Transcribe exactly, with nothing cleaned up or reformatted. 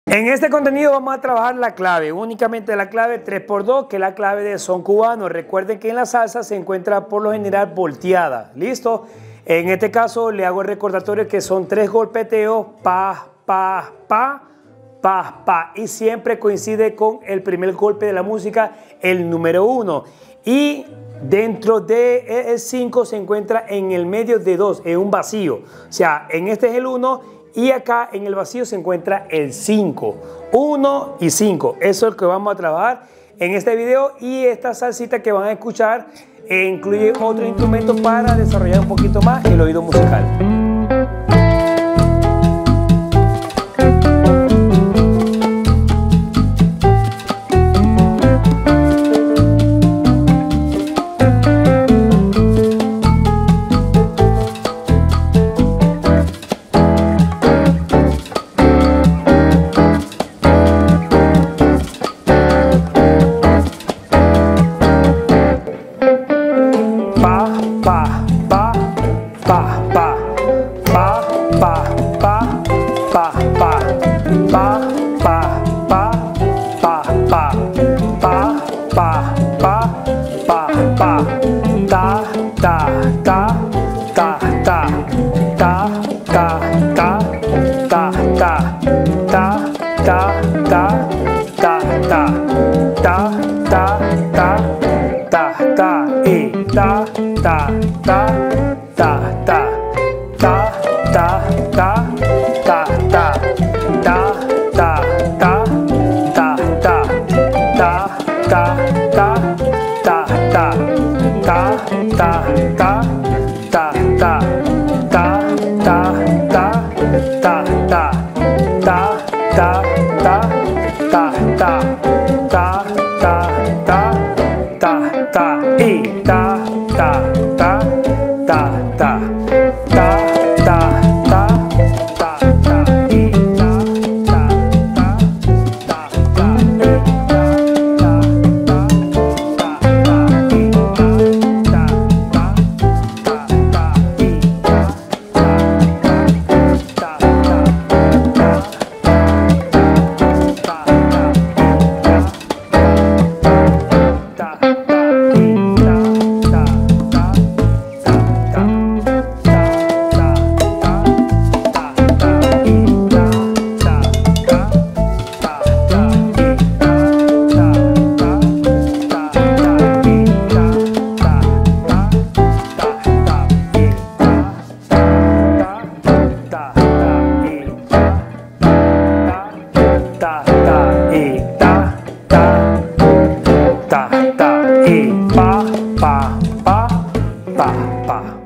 En este contenido vamos a trabajar la clave, únicamente la clave tres por dos, que es la clave de son cubano. Recuerden que en la salsa se encuentra por lo general volteada. ¿Listo? En este caso le hago el recordatorio que son tres golpeteos, pa, pa, pa, pa, pa. Y siempre coincide con el primer golpe de la música, el número uno. Y dentro del cinco se encuentra en el medio de dos, en un vacío. O sea, en este es el uno. Y acá en el vacío se encuentra el cinco, uno y cinco. Eso es lo que vamos a trabajar en este video. Y esta salsita que van a escuchar eh, incluye otros instrumentos para desarrollar un poquito más el oído musical. Pa, pa, pa, pa, pa.